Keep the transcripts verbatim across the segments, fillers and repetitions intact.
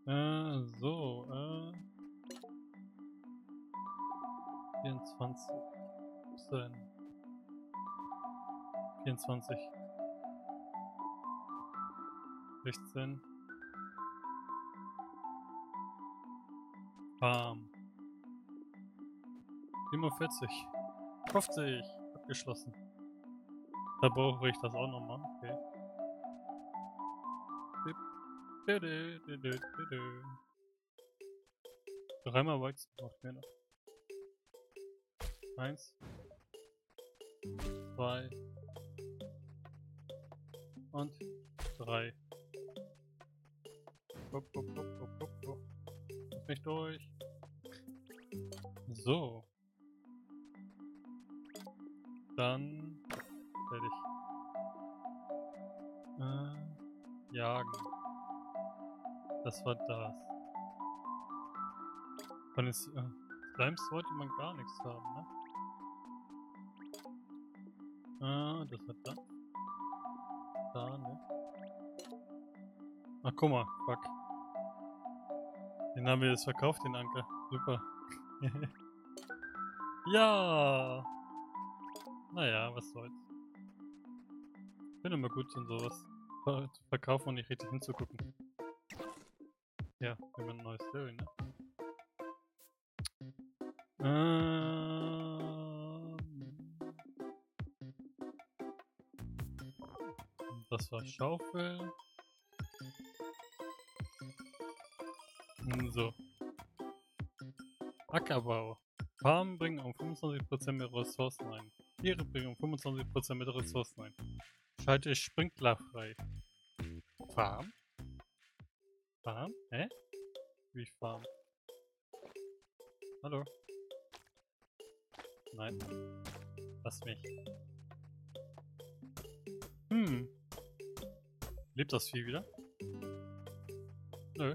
Äh, so, äh. vierundzwanzig. Was ist denn? vierundzwanzig. sechzehn. Bam. siebenundvierzig. fünfzig. Abgeschlossen. Da brauche ich das auch nochmal. Okay. Dreimal Weizen braucht mir noch. Eins. Zwei. Und drei. Guck, guck, guck, guck, guck, guck. Lass mich durch. So. Dann fertig. Äh, jagen. Das war das. Von den äh, Slimes sollte man gar nichts haben, ne? Ah, das war das. Da, ne? Ach, guck mal, fuck. Den haben wir jetzt verkauft, den Anker. Super. Ja! Naja, was soll's. Ich bin immer gut in sowas. Ver zu verkaufen und nicht richtig hinzugucken. Ja, wir haben ein neues Level, ne? Ähm, das war Schaufel. So. Ackerbau. Farmen bringen um fünfundzwanzig Prozent mehr Ressourcen ein. Tiere bringen um fünfundzwanzig Prozent mehr Ressourcen ein. Schalte Sprinkler frei. Farm? Farm? Hä? Wie Farm? Hallo? Nein. Lass mich. Hm. Lebt das Vieh wieder? Nö.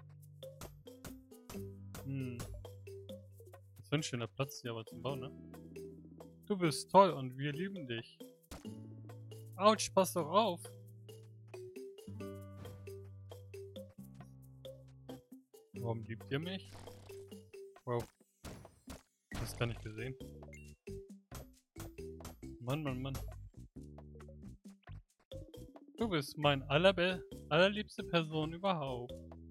Hm. Das wäre ein schöner Platz hier aber zum Bauen, ne? Du bist toll und wir lieben dich. Autsch, pass doch auf. Warum liebt ihr mich? Wow. Das gar nicht gesehen. Mann, Mann, Mann. Du bist mein allerbe allerliebste Person überhaupt.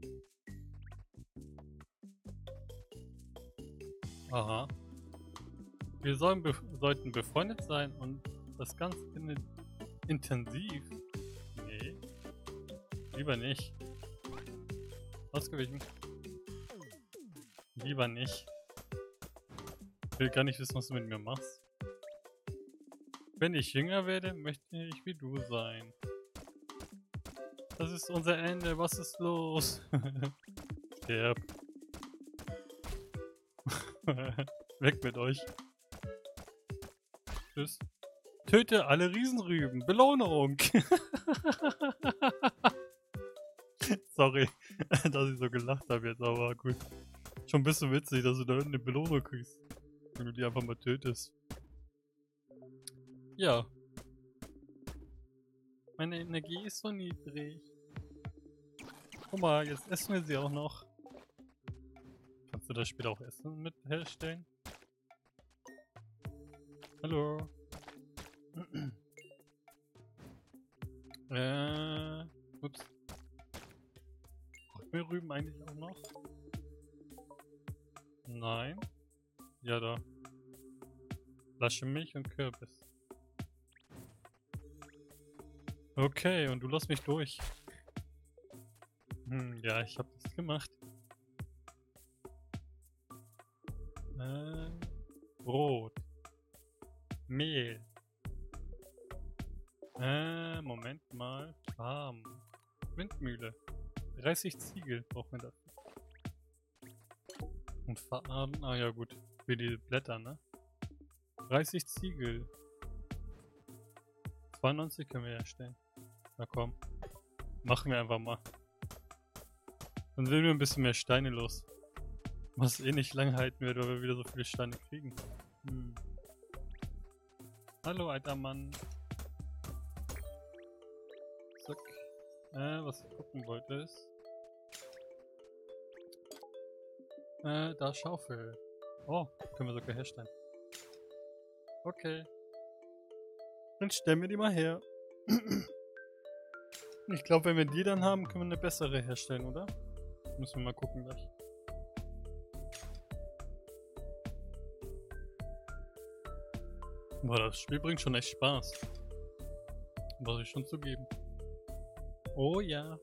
Aha. Wir sollen be sollten befreundet sein und das ganz in intensiv. Nee. Lieber nicht. Ausgewichen. Lieber nicht. Ich will gar nicht wissen, was du mit mir machst. Wenn ich jünger werde, möchte ich wie du sein. Das ist unser Ende. Was ist los? Sterb. Weg mit euch. Tschüss. Töte alle Riesenrüben. Belohnung. Sorry, dass ich so gelacht habe jetzt, aber gut. Schon ein bisschen witzig, dass du da eine Belohnung kriegst. Wenn du die einfach mal tötest. Ja. Meine Energie ist so niedrig. Guck mal, jetzt essen wir sie auch noch. Kannst du das später auch Essen mit herstellen? Hallo. äh, ups. Braucht mir Rüben eigentlich auch noch? Nein. Ja, da. Flasche Milch und Kürbis. Okay, und du lässt mich durch. Hm, ja, ich hab das gemacht. Äh, Brot. Mehl. Äh, Moment mal. Farm. Windmühle. dreißig Ziegel braucht man dafür. Und Farben. Ah ja gut. Für die Blätter, ne? dreißig Ziegel. zweiundneunzig können wir herstellen. Na komm. Machen wir einfach mal. Dann werden wir ein bisschen mehr Steine los. Was eh nicht lange halten wird, weil wir wieder so viele Steine kriegen. Hm. Hallo, alter Mann. Zack. Äh, was ich gucken wollte ist... Äh, da Schaufel. Oh, können wir sogar herstellen. Okay. Dann stellen wir die mal her. Ich glaube, wenn wir die dann haben, können wir eine bessere herstellen, oder? Müssen wir mal gucken gleich. Boah, das Spiel bringt schon echt Spaß. Muss ich schon zugeben. Oh ja.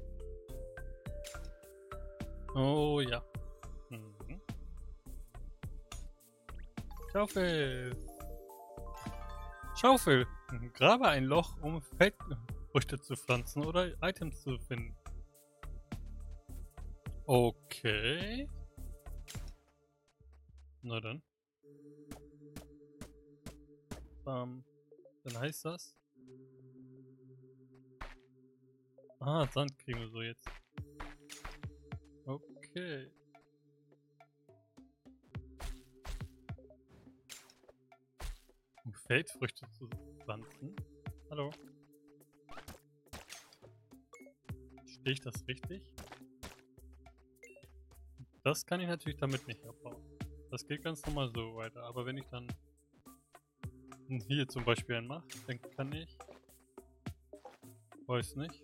Oh ja. Mhm. Schaufel. Schaufel. Grabe ein Loch, um Feldfrüchte zu pflanzen oder Items zu finden. Okay. Na dann. Ähm, dann heißt das. Ah, Sand kriegen wir so jetzt. Okay. Um Feldfrüchte zu pflanzen. Hallo. Verstehe ich das richtig? Das kann ich natürlich damit nicht abbauen. Das geht ganz normal so weiter. Aber wenn ich dann hier zum Beispiel einen mache, dann kann ich... Weiß nicht.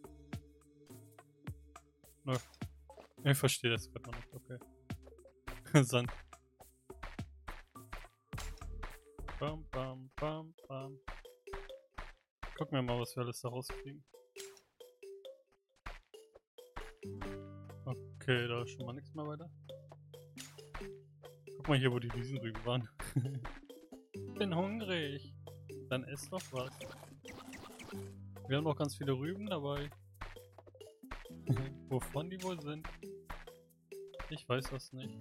Nö. Ich verstehe das gerade noch nicht. Okay. Sand. Bam, bam, bam, bam. Gucken wir mal, was wir alles da rauskriegen. Okay, da ist schon mal nichts mehr weiter. Guck mal hier, wo die Riesenrüben waren. Bin hungrig. Dann ess doch was. Wir haben noch ganz viele Rüben dabei. Wovon die wohl sind? Ich weiß das nicht.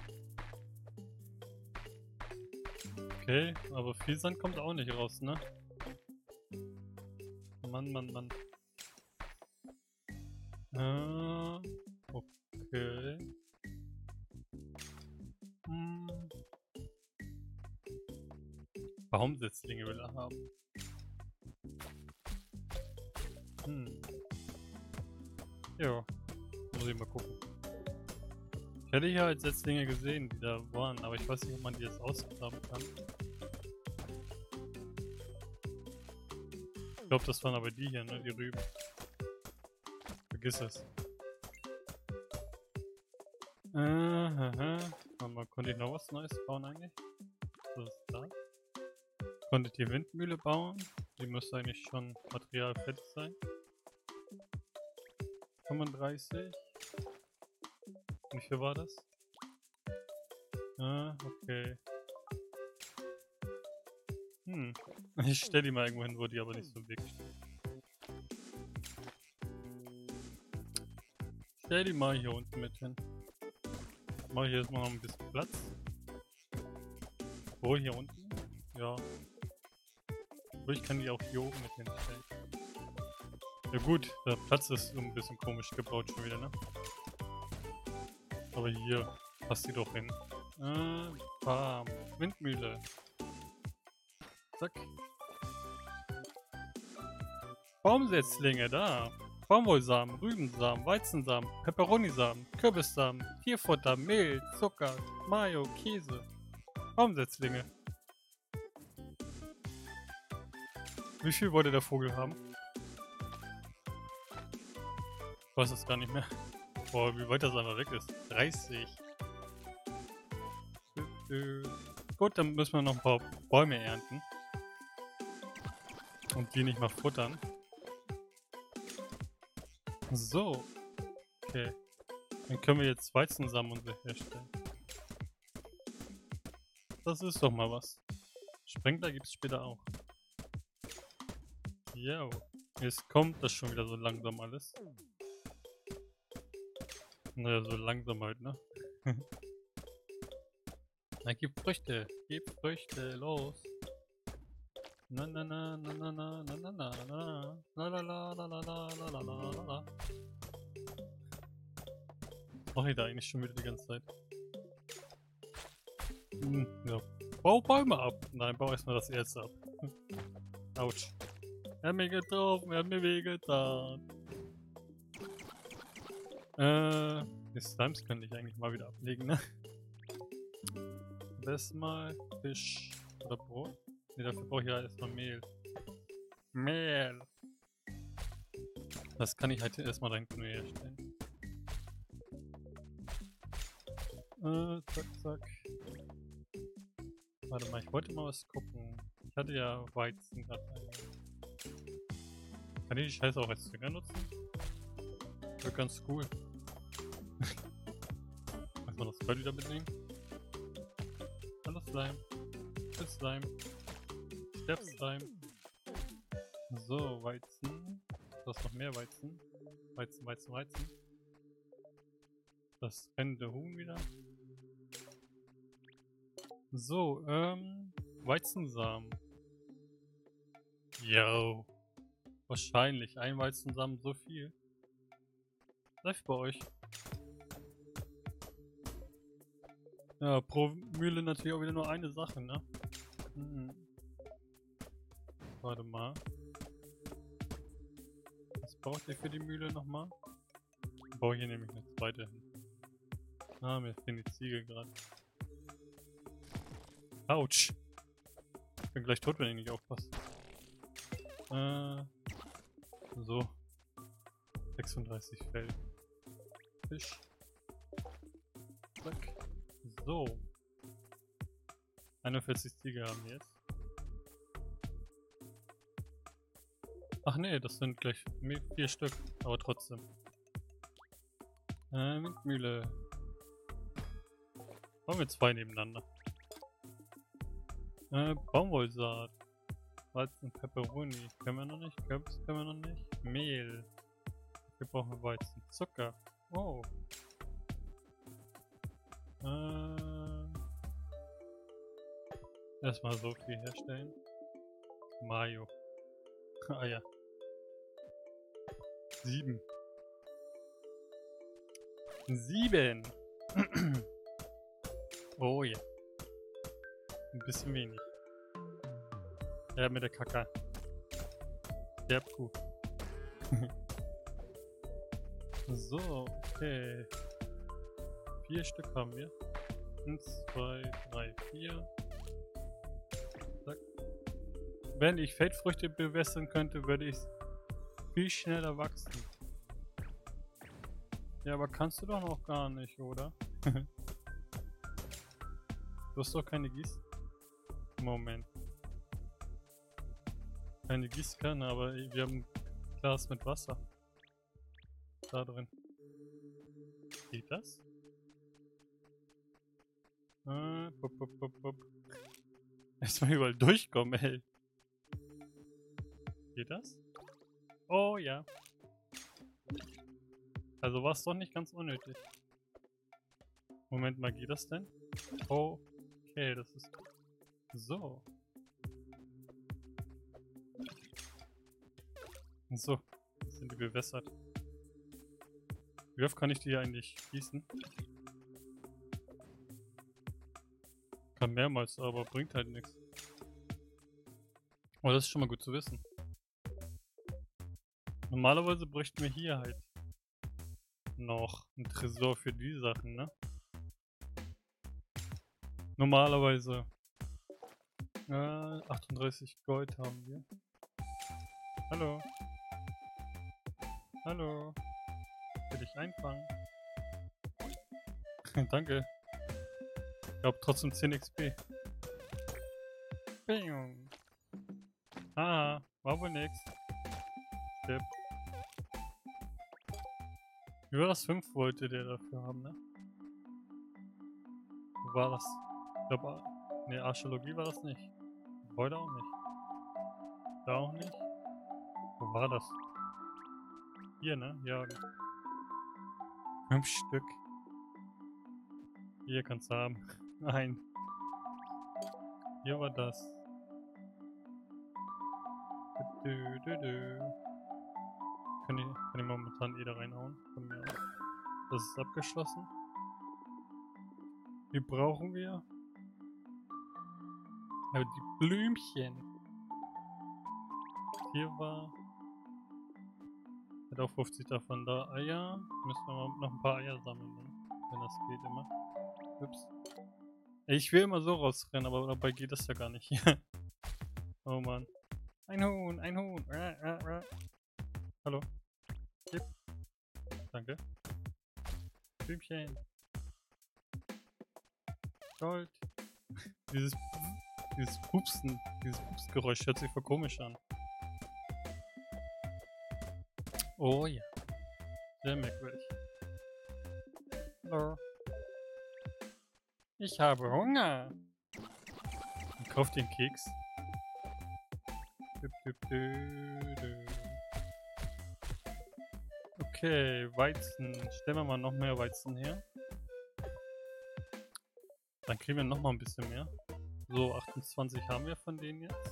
Okay, aber viel Sand kommt auch nicht raus, ne? Mann, Mann, Mann. Äh, okay. Hm. Baumsetzlinge will er haben. Hm. Ja, muss ich mal gucken. Ich hätte hier halt Setzlinge gesehen, die da waren, aber ich weiß nicht, ob man die jetzt ausgraben kann. Ich glaube, das waren aber die hier, ne? Die Rüben. Vergiss es. Äh, haha. Aber konnte ich noch was Neues bauen eigentlich? Was ist da? Konnte die Windmühle bauen? Die müsste eigentlich schon Material fertig sein. fünfunddreißig. Wie viel war das? Ah, okay. Hm. Ich stelle die mal irgendwo hin, wo die aber nicht so wirklich stehen. Stell die mal hier unten mit hin. Mach ich jetzt mal noch ein bisschen Platz. Wo, hier unten? Ja. Aber ich kann die auch hier oben mit hinstellen. Ja gut, der Platz ist ein bisschen komisch gebaut schon wieder, ne? Aber hier passt die doch hin. Äh, bam. Windmühle. Zack. Baumsetzlinge, da. Baumwollsamen, Rübensamen, Weizensamen, Peperonisamen, Kürbissamen, Tierfutter, Mehl, Zucker, Mayo, Käse. Baumsetzlinge. Wie viel wollte der Vogel haben? Ich weiß es gar nicht mehr. Boah, wie weit das einfach weg ist. dreißig. Gut, dann müssen wir noch ein paar Bäume ernten. Und die nicht mal futtern. So. Okay. Dann können wir jetzt Weizensamen und so herstellen. Das ist doch mal was. Sprengler gibt es später auch. Ja. Jetzt kommt das schon wieder so langsam alles. Naja, so langsam halt, ne? Na, gib Früchte. Gib Früchte. Los. Na na na na na na na na na na la la la la la la la la la la. Mach ich da eigentlich schon wieder die ganze Zeit? Hm, ja. Bau Bäume ab. Nein, bau erstmal das Erz ab. Autsch. Er hat mich getroffen, er hat mir wehgetan. Äh, Die Slimes könnte ich eigentlich mal wieder ablegen, ne? Erstmal Fisch oder Brot. Ne, dafür brauche ich ja erstmal Mehl. Mehl! Das kann ich halt erstmal dann Mehl herstellen. Äh, zack, zack. Warte mal, ich wollte mal was gucken. Ich hatte ja Weizen gerade. Kann ich die Scheiße auch als Dünger nutzen? Wäre ganz cool. Muss man das Gold wieder mitnehmen? Hallo Slime. Tschüss Slime. Sterb Slime. So, Weizen. Da ist noch mehr Weizen. Weizen, Weizen, Weizen. Das brennende Huhn wieder. So, ähm, Weizensamen. Yo. Wahrscheinlich. Ein Weizensamen so viel. Läuft bei euch. Ja, pro Mühle natürlich auch wieder nur eine Sache, ne? Hm. Warte mal. Was braucht ihr für die Mühle nochmal? Ich baue hier nämlich eine zweite hin. Ah, mir fehlen die Ziegel gerade. Autsch! Ich bin gleich tot, wenn ich nicht aufpasse. Äh. So. sechsunddreißig Fell. Fisch. Zack. So. einundvierzig Ziegel haben wir jetzt. Ach nee, das sind gleich vier Stück, aber trotzdem. Äh, Windmühle. Machen wir zwei nebeneinander. Äh, Baumwollsaat. Weizen, Pepperoni. Können wir noch nicht. Kürbis können wir noch nicht. Mehl. Wir brauchen Weizen. Zucker. Oh. Äh. Erstmal so viel herstellen. Mayo. Ah ja. Sieben. Sieben! Oh ja. Ein bisschen wenig. Ja, mit der Kacke. Sterb-Kuh. So, okay. Vier Stück haben wir. Eins, zwei, drei, vier. Zack. Wenn ich Feldfrüchte bewässern könnte, würde ich viel schneller wachsen. Ja, aber kannst du doch noch gar nicht, oder? Du hast doch keine Gieß... Moment. Keine Gießkanne, aber wir haben ein Glas mit Wasser. Da drin. Geht das? Äh, bup, bup, bup, bup. Erstmal überall durchkommen, ey. Geht das? Oh ja. Also war es doch nicht ganz unnötig. Moment mal, geht das denn? Oh, okay, das ist... So. So, jetzt sind die bewässert. Wie oft kann ich die eigentlich gießen? Kann mehrmals, aber bringt halt nichts. Oh, das ist schon mal gut zu wissen. Normalerweise bräuchten wir hier halt noch ein Tresor für die Sachen, ne? Normalerweise. Äh, achtunddreißig Gold haben wir. Hallo. Hallo. Will ich einfangen? Danke. Ich glaube trotzdem zehn X P. Bing. Ah, war wohl nix. Stirb. Wie war das? fünf wollte der dafür haben, ne? Wo war das? Ich glaube, ne, Archäologie war das nicht. Heute auch nicht. Da auch nicht. Wo war das? Hier, ne? Ja. Fünf Stück. Hier kannst du haben. Nein. Hier war das. Dö, dö, dö. Kann ich, kann ich momentan eh da reinhauen? Von mir aus. Das ist abgeschlossen. Die brauchen wir. Aber die Blümchen. Hier war Hat auch fünfzig davon da. Eier. Müssen wir mal noch ein paar Eier sammeln, wenn das geht immer. Ups. Ich will immer so rausrennen, aber dabei geht das ja gar nicht. Oh Mann. Ein Huhn, ein Huhn. Äh, äh, äh. Hallo. Gib. Danke. Blümchen. Gold. Dieses, dieses Pupsen, dieses Pupsgeräusch hört sich voll komisch an. Oh ja. Sehr merkwürdig. Hallo. Ich habe Hunger. Und kauf den Keks. Okay, Weizen. Stellen wir mal noch mehr Weizen her. Dann kriegen wir noch mal ein bisschen mehr. So, achtundzwanzig haben wir von denen jetzt.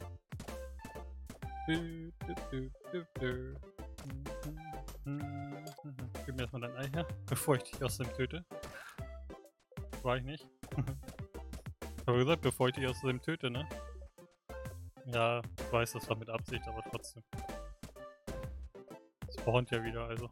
Gib mir erstmal dein Ei her, bevor ich dich aus dem töte. War ich nicht. Ich habe gesagt, bevor ich dich aus dem töte, ne? Ja, ich weiß, das war mit Absicht, aber trotzdem. Es spawnt ja wieder, also.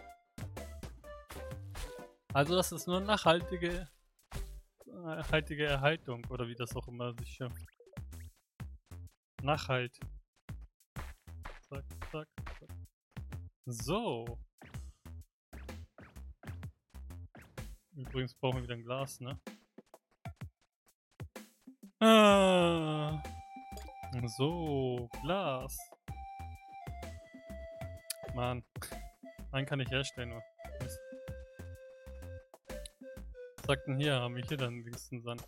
Also das ist nur nachhaltige, nachhaltige Erhaltung, oder wie das auch immer sich schimpft. Nachhalt. Zack, zack, zack. So. Übrigens brauchen wir wieder ein Glas, ne? Ah. So, Glas. Mann. Einen kann ich herstellen nur. Mist. Was sagt denn hier? Haben wir hier dann wenigstens Sand?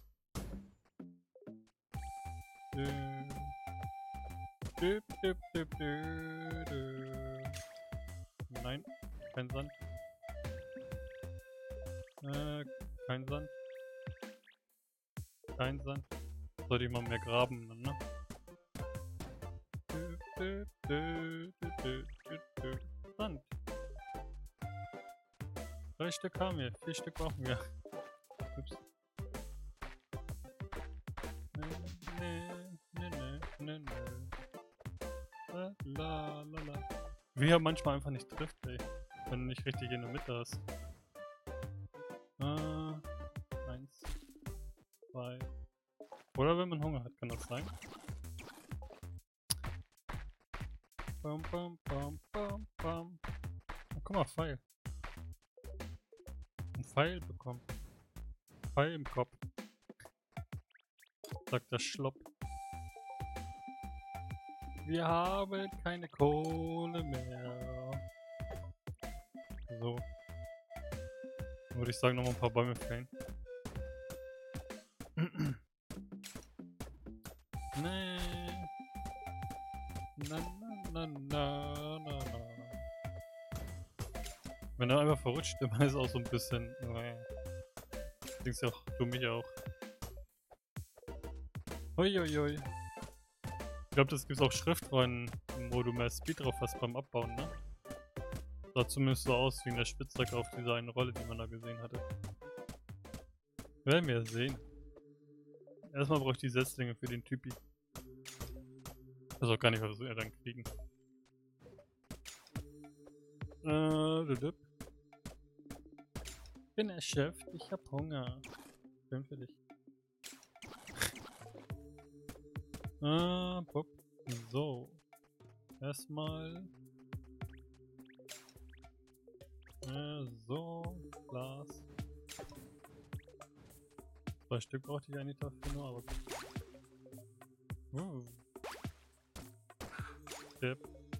Dö. Dö, dö, dö, dö, dö. Nein, kein Sand. Äh, kein Sand. Kein Sand. Sollte ich mal mehr graben dann, ne? Dö, dö, dö, dö, dö, dö. Sand. Drei Stück haben wir, vier Stück brauchen wir. Ups. Ne, ne, ne, ne, ne. La, la, la, la. Wie er manchmal einfach nicht trifft, ey. Wenn du nicht richtig in der Mitte hast. Äh, eins, zwei. Oder wenn man Hunger hat, kann das sein. Bam, bam, bam, bam, bam. Oh, guck mal, Pfeil. Ein Pfeil bekommen. Pfeil im Kopf. Sagt der Schlopp. Wir haben keine Kohle mehr. So. Dann würde ich sagen, nochmal ein paar Bäume fällen. Nee. Na, na, na, na, na, na. Wenn er einfach verrutscht, immer ist auch so ein bisschen. Nee. Denkst ja auch, du mich auch. Uiuiui. Ich glaube, das gibt auch Schriftrollen, wo du mehr Speed drauf hast beim Abbauen, ne? Sah zumindest so aus wie in der Spitzhacke auf dieser einen Rolle, die man da gesehen hatte. Werden wir sehen. Erstmal brauche ich die Setzlinge für den Typi. Also gar nicht, was wir dann kriegen. Äh, bin erschöpft, ich hab Hunger. Schön für dich. äh, Bob. So. Erstmal. Äh, so. Glas. Zwei Stück brauchte ich eigentlich dafür nur, aber gut. Uh. Step.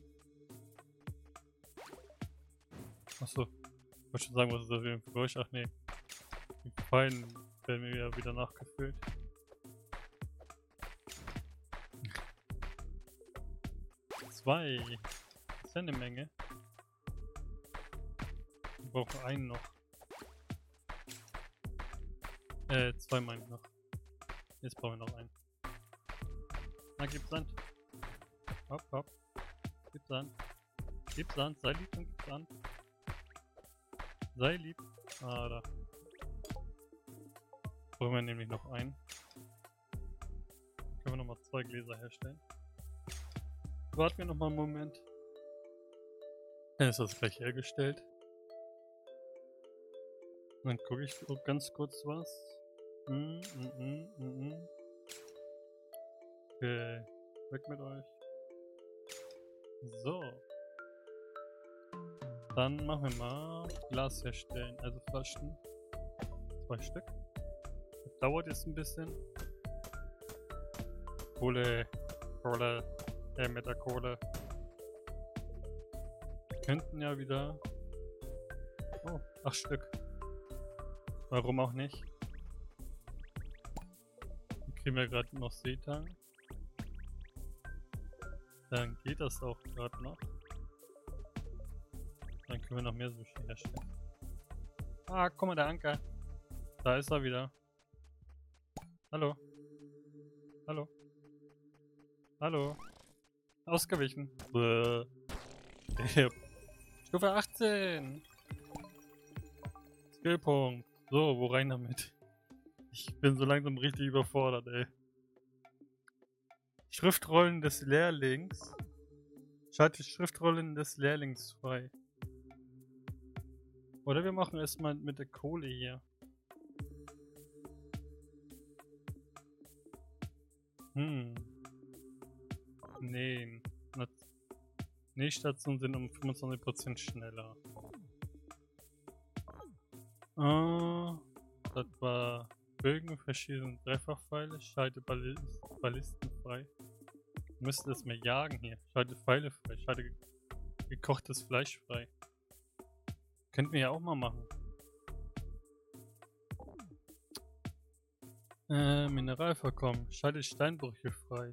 Achso. Ich wollte schon sagen, was ist das für ein Geräusch? Ach nee. Die Pfeilen werden mir ja wieder nachgefüllt. Zwei. Das ist ja eine Menge. Wir brauchen einen noch. Äh, zwei meine ich noch. Jetzt brauchen wir noch einen. Na, gib Sand. Hopp, hopp. Gib Sand. Gib Sand, sei lieb und gib Sand. Sei lieb. Ah, da. Brauchen wir nämlich noch einen. Können wir nochmal zwei Gläser herstellen. Warten wir nochmal einen Moment. Dann ist das gleich hergestellt. Dann gucke ich ganz kurz was. Mm, mm, mm, mm, mm. Okay, weg mit euch. So. Dann machen wir mal Glas herstellen, also Flaschen. Zwei Stück. Das dauert jetzt ein bisschen. Kohle, Kohle, her mit der Kohle. Wir könnten ja wieder... Oh, acht Stück. Warum auch nicht? Dann kriegen wir gerade noch Seetang. Dann geht das auch gerade noch. Dann können wir noch mehr Sushi herstellen. Ah, guck mal, der Anker. Da ist er wieder. Hallo. Hallo. Hallo. Ausgewichen. Bäh. Stufe achtzehn. Skillpunkt. So, wo rein damit? Ich bin so langsam richtig überfordert, ey. Schriftrollen des Lehrlings. Schalte Schriftrollen des Lehrlings frei. Oder wir machen erstmal mit der Kohle hier. Hm. Nee. Nähstationen sind um fünfundzwanzig Prozent schneller. Ah, das war Bögen, verschiedene Dreifachpfeile, schalte Ballist, Ballisten frei. Wir müssen das mehr jagen hier. Schalte Pfeile frei, schalte ge gekochtes Fleisch frei. Könnten wir ja auch mal machen. Äh, Mineralvorkommen. Schalte Steinbrüche frei.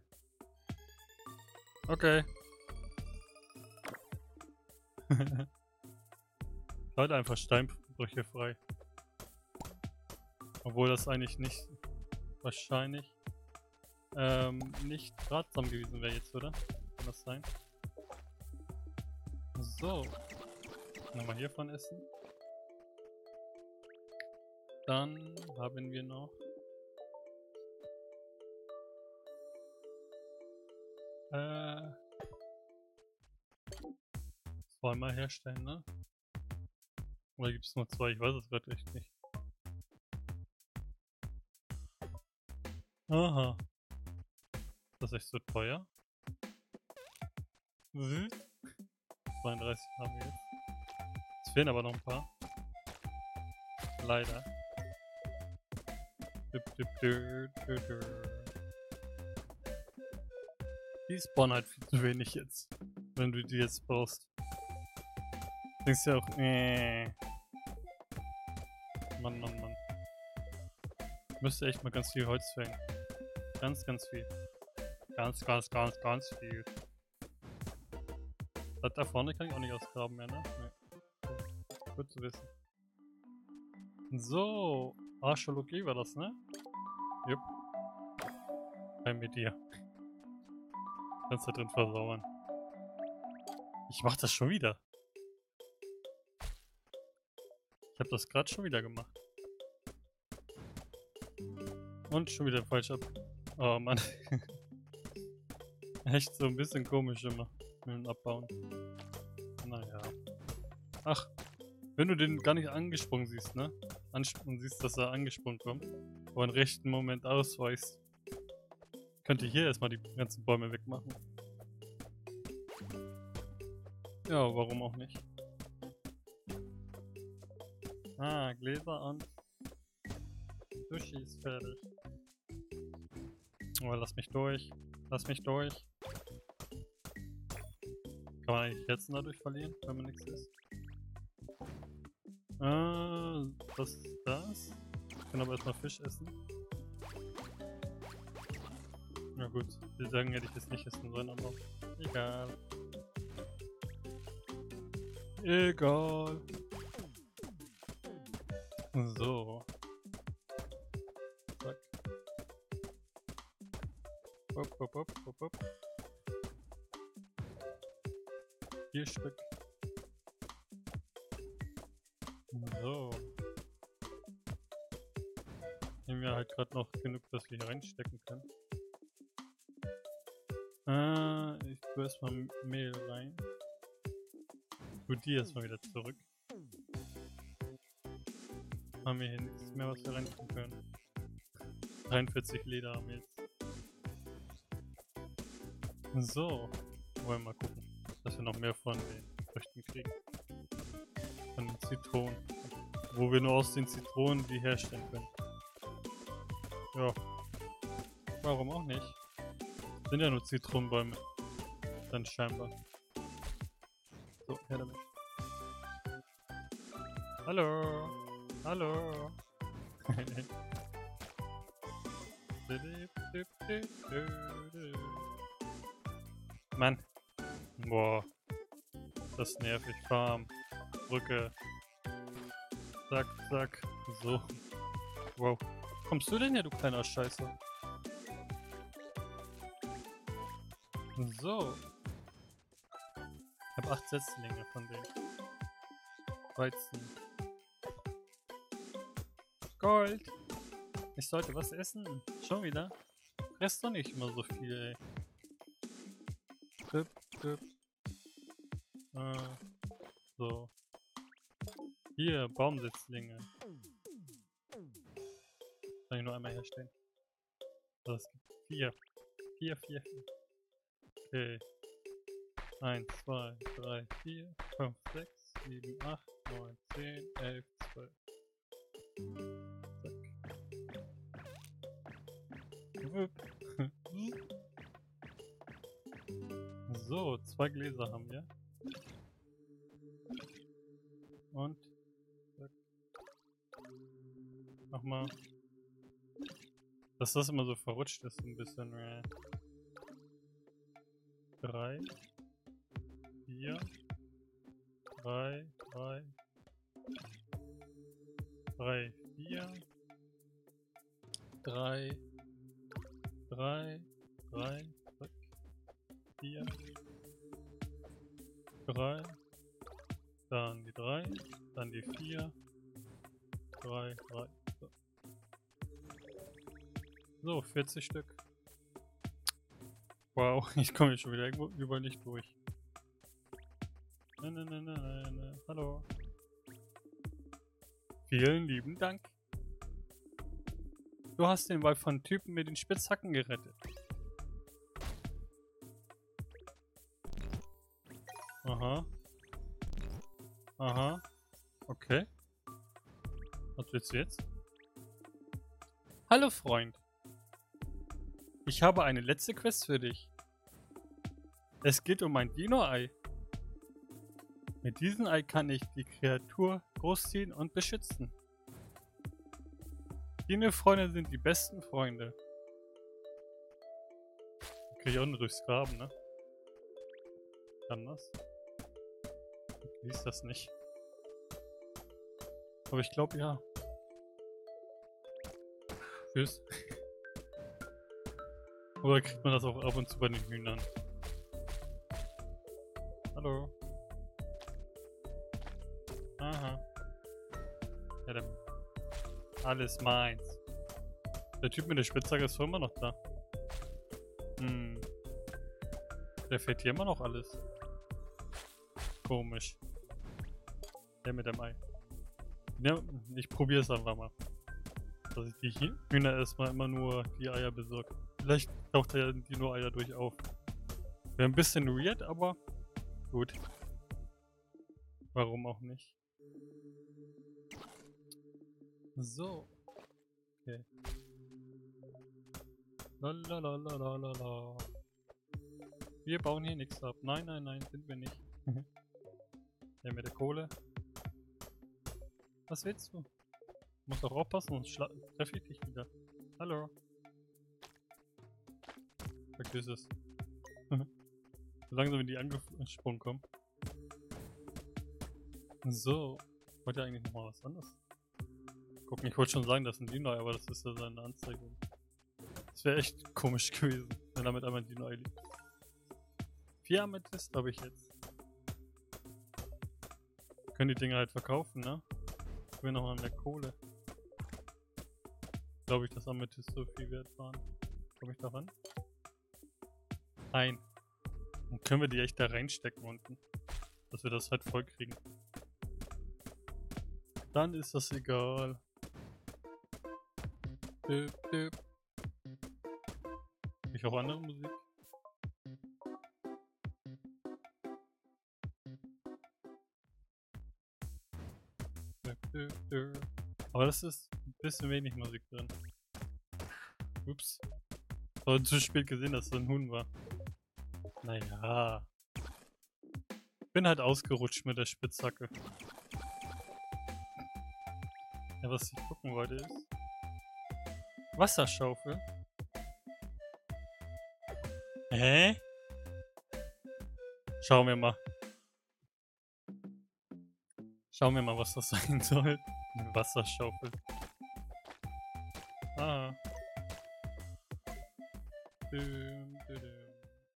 Okay. Schalte einfach Steinbrüche frei. Obwohl das eigentlich nicht wahrscheinlich ähm, nicht ratsam gewesen wäre jetzt, oder? Kann das sein? So. Nochmal hiervon essen. Dann haben wir noch äh, zweimal herstellen, ne? Oder gibt es nur zwei? Ich weiß es gerade echt nicht. Aha. Das ist echt so teuer. Mhm. zweiunddreißig haben wir jetzt. Es fehlen aber noch ein paar. Leider. Die spawnen halt viel zu wenig jetzt. Wenn du die jetzt brauchst. Denkst du ja auch, äh. Mann, Mann, Mann. Ich müsste echt mal ganz viel Holz fällen. Ganz, ganz viel. Ganz, ganz, ganz, ganz viel. Das da vorne kann ich auch nicht ausgraben mehr, ne? Nee. Gut zu wissen. So. Archäologie war das, ne? Jupp. Rein mit dir. Kannst da drin versauern. Ich mach das schon wieder. Ich hab das gerade schon wieder gemacht. Und schon wieder falsch ab. Oh Mann. Echt so ein bisschen komisch immer. Mit dem Abbauen. Naja. Ach. Wenn du den gar nicht angesprungen siehst, ne? Ansprungen siehst, dass er angesprungen kommt. Aber im rechten Moment ausweichst. Könnt ihr hier erstmal die ganzen Bäume wegmachen. Ja, warum auch nicht? Ah, Gläser und Sushi ist fertig. Aber lass mich durch. Lass mich durch. Kann man eigentlich Herzen dadurch verlieren, wenn man nichts isst? Äh, was ist das? Ich kann aber erstmal Fisch essen. Na gut, die sagen, hätte ich jetzt nicht essen sollen, aber egal. Egal. So. Zack. Hopp, hopp, hopp, hopp, hopp. Vier Stück. So. Nehmen wir halt gerade noch genug, dass wir hier reinstecken können. Äh, ich tue erstmal Mehl rein. Gut, die erstmal wieder zurück. Haben wir hier nichts mehr, was wir reintun können. dreiundvierzig Leder haben wir jetzt. So. Wollen wir mal gucken, dass wir noch mehr von den Früchten kriegen. Von den Zitronen. Wo wir nur aus den Zitronen die herstellen können. Ja. Warum auch nicht? Sind ja nur Zitronenbäume. Dann scheinbar. So, her damit. Hallo. Hallo. Mann. Boah. Das ist nervig. Farm. Brücke. Zack, zack. So. Wow. Kommst du denn her, du kleiner Scheiße? So. Ich habe acht Setzlinge von denen. Weizen. Gold. Ich sollte was essen. Schon wieder? Fress doch nicht immer so viel, ey. Dip, dip. Ah. So. Hier, Baumsetzlinge. Kann ich nur einmal herstellen. So, es gibt vier. Vier, vier, vier. Okay. eins, zwei, drei, vier, fünf, sechs, sieben, acht, neun, zehn, elf, zwölf. Zack. So, zwei Gläser haben wir. Und zack. Nochmal. Dass das immer so verrutscht ist, ein bisschen. Äh. Drei. Vier. Drei. Drei. Drei. Vier. Drei. Drei. Drei. Zack. Vier. Drei. Dann die drei. Dann die vier. Drei. Drei. So, so vierzig Stück. Wow, ich komme hier schon wieder irgendwo überall nicht durch. Ne, ne, ne, ne, ne, ne. Hallo. Vielen lieben Dank. Du hast den Wald von Typen mit den Spitzhacken gerettet. Aha. Aha. Okay. Was willst du jetzt? Hallo Freund. Ich habe eine letzte Quest für dich. Es geht um ein Dino-Ei. Mit diesem Ei kann ich die Kreatur großziehen und beschützen. Dino-Freunde sind die besten Freunde. Kriege ich auch nur durchs Graben, ne? Kann das? Ich lies das nicht. Aber ich glaube ja. Tschüss. Oder kriegt man das auch ab und zu bei den Hühnern? Hallo. Aha. Ja, dann. Alles meins. Der Typ mit der Spitzhacke ist doch immer noch da. Hm. Der fährt hier immer noch alles. Komisch. Der mit dem Ei. Ja, ich probiere es einfach mal. Dass ich die Hühner erstmal immer nur die Eier besorge. Vielleicht taucht ja die nur Eier durch auf. Wäre ein bisschen weird, aber gut. Warum auch nicht? So. Okay. Lalalala. Wir bauen hier nichts ab. Nein, nein, nein, sind wir nicht. Der mit der Kohle. Was willst du? Muss auch aufpassen, sonst treffe ich dich wieder. Hallo. Vergiss es. So langsam in die angesprungen kommen. So. Ich wollte ja eigentlich noch mal was anderes. Gucken, ich wollte schon sagen, das ist ein Dino, aber das ist ja seine Anzeige. Das wäre echt komisch gewesen, wenn damit einmal ein Dino liegt. Vier Amethyst habe ich jetzt. Können die Dinger halt verkaufen, ne? Ich will nochmal mehr Kohle. Glaube ich, dass Amethyst so viel wert waren. Komme ich da ran? Nein. Und können wir die echt da reinstecken unten? dass wir das halt voll kriegen. Dann ist das egal. Döp, döp. Ich auch andere Musik. Döp, döp, döp. Aber das ist ein bisschen wenig Musik drin. Ups. Aber zu spät gesehen, dass es ein Huhn war. Naja. Bin halt ausgerutscht mit der Spitzhacke. Ja, was ich gucken wollte ist... Wasserschaufel? Hä? Schauen wir mal. Schauen wir mal, was das sein soll. Eine Wasserschaufel. Ah. Düm,